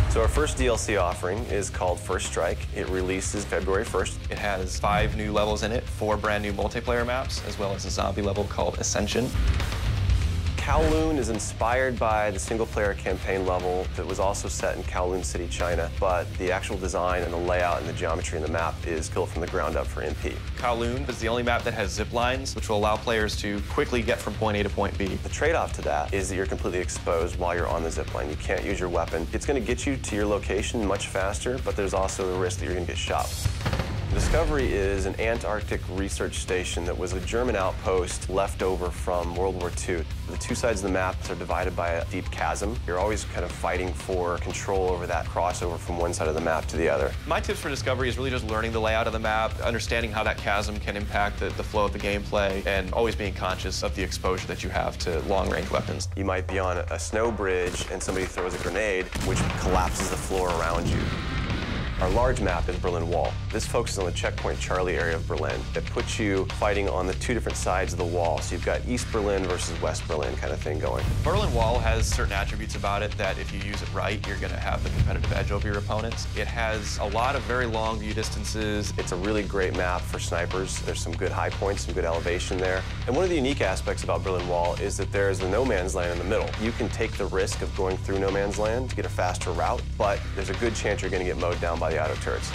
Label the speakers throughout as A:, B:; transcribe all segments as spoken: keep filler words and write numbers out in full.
A: So our first D L C offering is called First Strike. It releases February first.
B: It has five new levels in it, four brand new multiplayer maps, as well as a zombie level called Ascension.
A: Kowloon is inspired by the single-player campaign level that was also set in Kowloon City, China, but the actual design and the layout and the geometry in the map is built from the ground up for M P.
B: Kowloon is the only map that has zip lines, which will allow players to quickly get from point A to point B.
A: The trade-off to that is that you're completely exposed while you're on the zip line. You can't use your weapon. It's going to get you to your location much faster, but there's also the risk that you're going to get shot. Discovery is an Antarctic research station that was a German outpost left over from World War Two. The two sides of the map are divided by a deep chasm. You're always kind of fighting for control over that crossover from one side of the map to the other.
B: My tips for Discovery is really just learning the layout of the map, understanding how that chasm can impact the, the flow of the gameplay, and always being conscious of the exposure that you have to long-range weapons.
A: You might be on a snow bridge and somebody throws a grenade, which collapses the floor around you. Our large map is Berlin Wall. This focuses on the Checkpoint Charlie area of Berlin. It puts you fighting on the two different sides of the wall. So you've got East Berlin versus West Berlin kind of thing going.
B: Berlin Wall has certain attributes about it that if you use it right, you're going to have the competitive edge over your opponents. It has a lot of very long view distances.
A: It's a really great map for snipers. There's some good high points, some good elevation there. And one of the unique aspects about Berlin Wall is that there's the no man's land in the middle. You can take the risk of going through no man's land to get a faster route, but there's a good chance you're going to get mowed down by the auto turrets.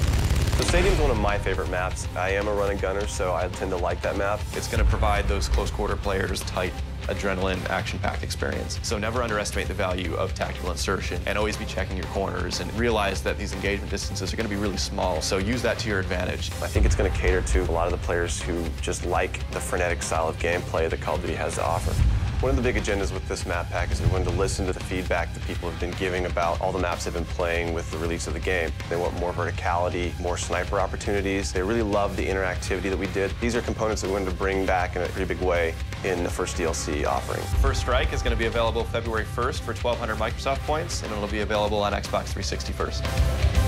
A: So Stadium's one of my favorite maps. I am a run and gunner, so I tend to like that map.
B: It's going to provide those close quarter players tight adrenaline, action-packed experience. So never underestimate the value of tactical insertion, and always be checking your corners and realize that these engagement distances are going to be really small, so use that to your advantage.
A: I think it's going to cater to a lot of the players who just like the frenetic style of gameplay that Call of Duty has to offer. One of the big agendas with this map pack is we wanted to listen to the feedback that people have been giving about all the maps they've been playing with the release of the game. They want more verticality, more sniper opportunities. They really love the interactivity that we did. These are components that we wanted to bring back in a pretty big way in the first D L C offering.
B: First Strike is going to be available February first for twelve hundred Microsoft points, and it'll be available on Xbox three sixty first.